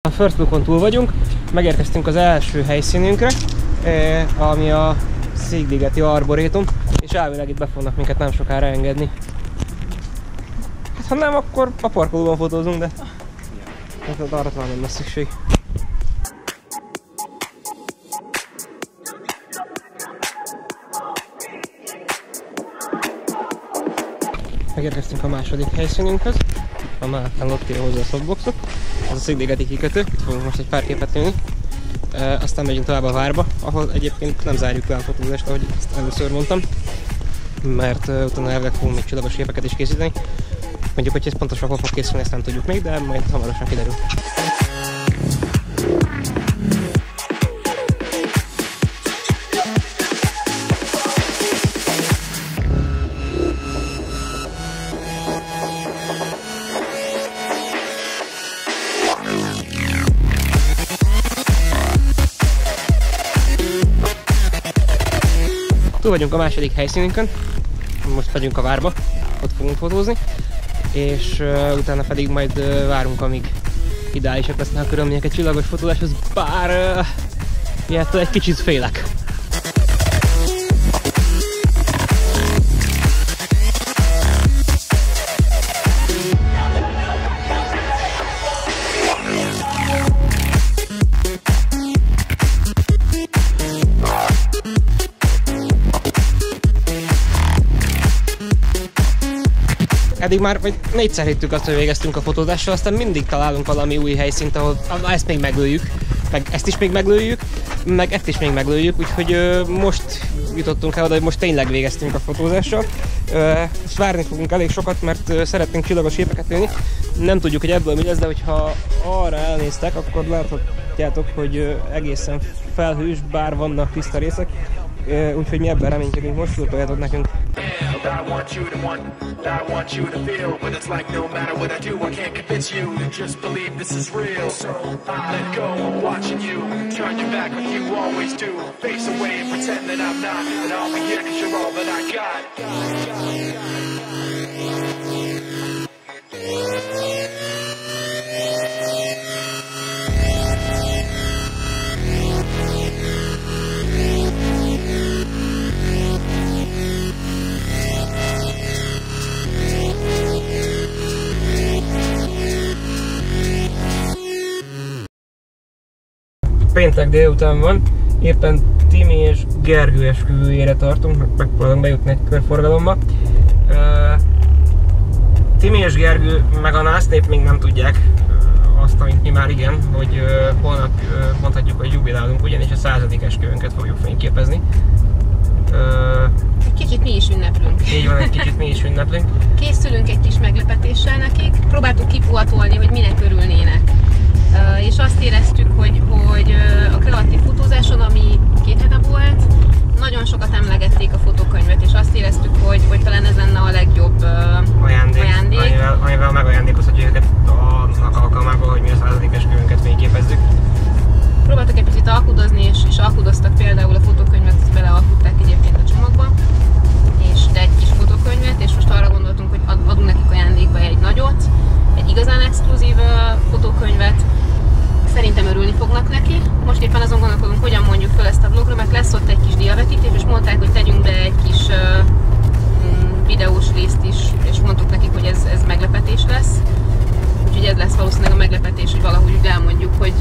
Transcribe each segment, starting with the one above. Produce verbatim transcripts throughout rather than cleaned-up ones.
A first lookon túl vagyunk, megérkeztünk az első helyszínünkre, ami a Szigligeti Arborétum, és elvileg itt be fognak minket nem sokára engedni. Hát ha nem, akkor a parkolóban fotózunk, de hát arra talán nem lesz szükség. Megérkeztünk a második helyszínünkhöz, a Máltán ott írja hozzá a softboxot. Ez a Szigligeti kikötő, itt fogunk most egy pár képet lőni. E, aztán megyünk tovább a várba, ahol egyébként nem zárjuk le a fotózást, ahogy ezt először mondtam. Mert uh, utána elvileg fogunk még csillagos képeket is készíteni. Mondjuk, hogy ez pontosan hol fog készülni, ezt nem tudjuk még, de majd hamarosan kiderül. Túl vagyunk a második helyszínünkön, most megyünk a várba, ott fogunk fotózni, és uh, utána pedig majd uh, várunk, amíg ideálisak lesznek a körülmények egy csillagos fotózáshoz, bár uh, ilyettől egy kicsit félek. Eddig már vagy négyszer hittük azt, hogy végeztünk a fotózással, aztán mindig találunk valami új helyszínt, ahol ezt még meglőjük, meg ezt is még meglőjük, meg ezt is még meglőjük, úgyhogy ö, most jutottunk el oda, hogy most tényleg végeztünk a fotózással. Ö, most várni fogunk elég sokat, mert ö, szeretnénk csillagos képeket lőni. Nem tudjuk, hogy ebből mi lesz, de hogyha arra elnéztek, akkor láthatjátok, hogy ö, egészen felhős, bár vannak tiszta részek, ö, úgyhogy mi ebben reménykedünk, most szurkoljatok nekünk. I want you to want, I want you to feel what it's like. No matter what I do, I can't convince you to just believe this is real. So I let go of watching you, turn your back like you always do. Face away and pretend that I'm not, and I'll be here 'cause you're all that I got. Péntek délután van, éppen Timi és Gergő esküvőjére tartunk, megpróbálunk bejutni egy körforgalomba. Uh, Timi és Gergő meg a násznép még nem tudják uh, azt, amit mi már igen, hogy uh, holnap uh, mondhatjuk, hogy jubilálunk, ugyanis a századik esküvőnket fogjuk fényképezni. Uh, egy kicsit mi is ünneplünk. Így van, egy kicsit mi is ünneplünk. Készülünk egy kis meglepetéssel nekik, próbáltuk kipuhatolni, hogy minek örülnének. Uh, és azt éreztük, hogy, hogy uh, a kreatív fotózáson, ami két hete volt, nagyon sokat emlegették a fotókönyvet, és azt éreztük, hogy, hogy talán ez lenne a legjobb uh, ajándék, ajándék. Amivel, amivel megajándékozhatjuk őket annak alkalmában, hogy mi a századik esküvőnket fényképezzük. Próbáltak egy picit alkudozni, és, és alkudoztak például a fotókönyvet, ezt belealkudták egyébként a csomagba, és de egy kis fotókönyvet, és most arra gondoltunk, hogy adunk nekik ajándékba egy nagyot, egy igazán exkluzív uh, fotókönyvet. Szerintem örülni fognak neki. Most éppen azon gondolkodunk, hogyan mondjuk föl ezt a vlogra, mert lesz ott egy kis diavetítés, és mondták, hogy tegyünk be egy kis uh, videós részt is, és mondtuk nekik, hogy ez, ez meglepetés lesz. Úgyhogy ez lesz valószínűleg a meglepetés, hogy valahogy úgy elmondjuk, hogy,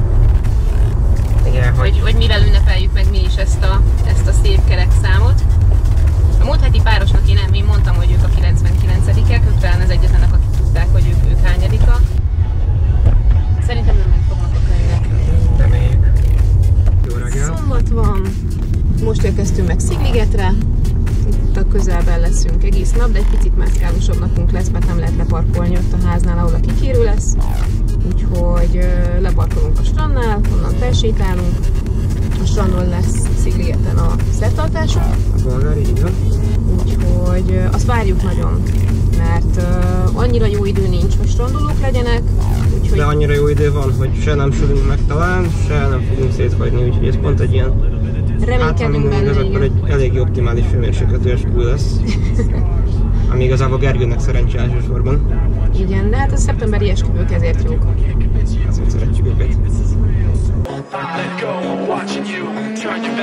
igen, hogy, hogy mivel ünnepeljük meg mi is ezt a, ezt a szép kerek számot. A múlt heti párosnak én, én mondtam, hogy ők a kilencvenkilencedikek, ők talán az egyetlenek, akik tudták, hogy ők, ők hányadika. Szerintem nem megfognak a könyvek. Reméljük. Jó reggel. Szombat van. Most érkeztünk meg Szigligetre. Itt a közelben leszünk egész nap, de egy picit mászkálósabb napunk lesz, mert nem lehet leparkolni ott a háznál, ahol a kikérő lesz. Úgyhogy leparkolunk a strandnál, onnan felsétálunk. A strandon lesz Szigligeten a szertartásunk. A bolgári, így van. Úgyhogy azt várjuk nagyon, mert uh, annyira jó idő nincs, hogy strandolók legyenek. Úgyhogy... De annyira jó idő van, hogy se nem sülünk meg talán, se nem fogunk szétfagyni, úgyhogy ez pont egy ilyen... Reménykedünk benne, igaz, akkor egy elég optimális hőmérsékletű esküvő lesz. Ami igazából Gergőnek szerencsé elsősorban. Igen, de hát a szeptemberi esküvők ezért jók. Ezért szeretjük őket.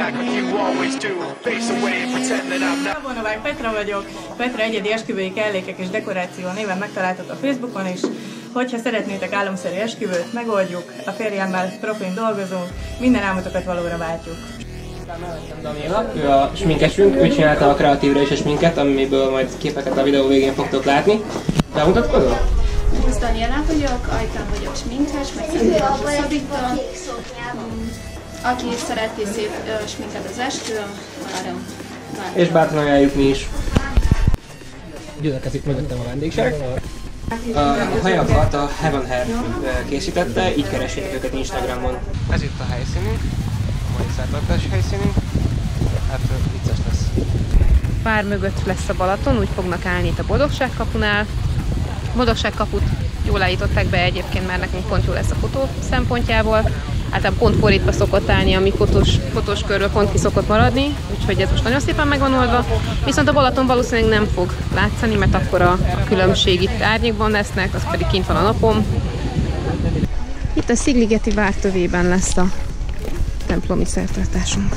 Bonovág Petra vagyok, Petra egyedi esküvői kellékek és dekoráció néven megtaláltok a Facebookon is. Hogyha szeretnétek álomszerű esküvőt, megoldjuk, a férjemmel profin dolgozunk, minden álmotokat valóra váltjuk. Daniela, ő a sminkesünk, ő csinálta a kreatívra is a sminket, amiből majd képeket a videó végén fogtok látni. Bemutatkozol? Most Daniela vagyok, Ajkán vagyok sminkes, meg szerintem a Szabika. Aki szereti szép uh, sminket az esküvőn, várom. És bátran ajánljuk mi is. Gyülekezik mögöttem a vendégség. A hajakat a Heaven Hair készítette, így keressétek őket Instagramon. Ez itt a helyszínünk, a mai szertartás helyszínünk. Hát vicces lesz. Vár mögött lesz a Balaton, úgy fognak állni itt a Boldogságkapunál. Boldogságkaput jól állították be egyébként, mert nekünk pont jó lesz a fotó szempontjából. Általában pont fordítva szokott állni, ami fotós, fotós körről pont ki szokott maradni, úgyhogy ez most nagyon szépen meg van oldva. Viszont a Balaton valószínűleg nem fog látszani, mert akkor a, a különbség itt árnyékban lesznek, az pedig kint van a napon. Itt a Szigligeti vártövében lesz a templomi szertartásunk.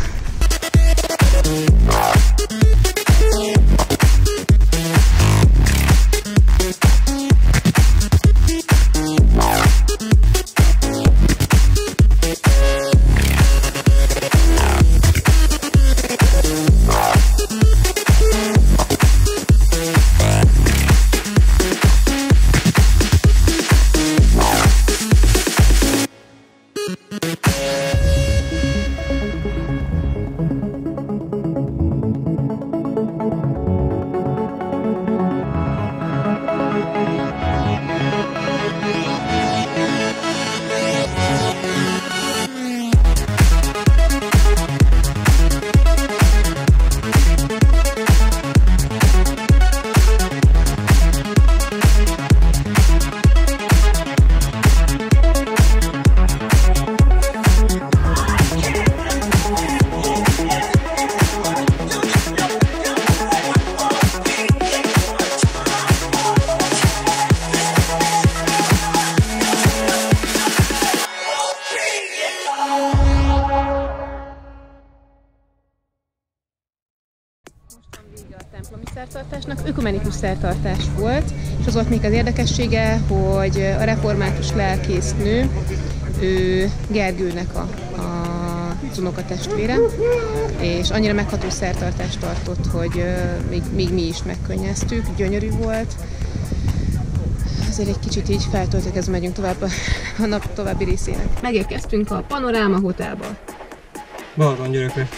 Szertartásnak ökumenikus szertartás volt, és az volt még az érdekessége, hogy a református lelkésznő, ő Gergőnek a, a unokatestvére, és annyira megható szertartást tartott, hogy még, még mi is megkönnyeztük, gyönyörű volt. Azért egy kicsit így feltöltekezve megyünk tovább a nap további részének. Megérkeztünk a Panoráma Hotelba. Balatongyörökre.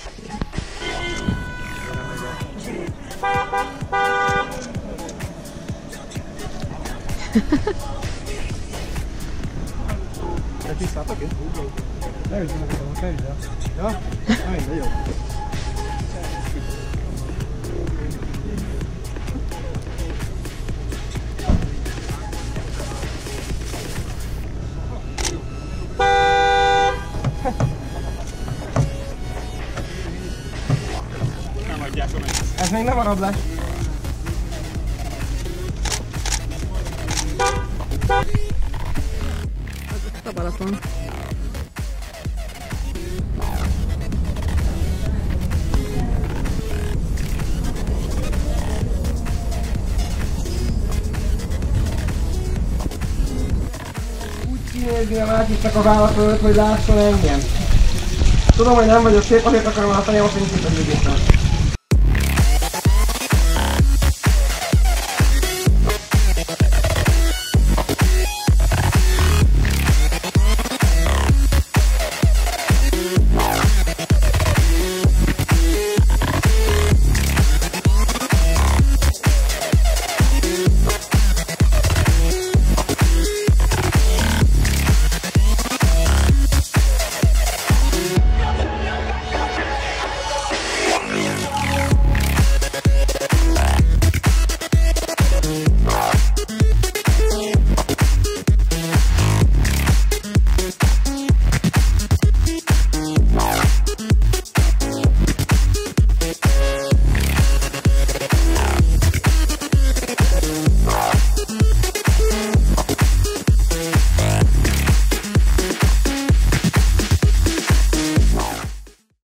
Te tisztátok itt? Leügyünk meg a fejügyel. Ja? Minden jó. Ez még nem a rablás. A Balaton. Úgy kinézni, átvisznek az állat fölött, hogy lásson engem. Tudom, hogy nem vagyok szép, azért akarom látni, most nincs itt a gyűjtésben.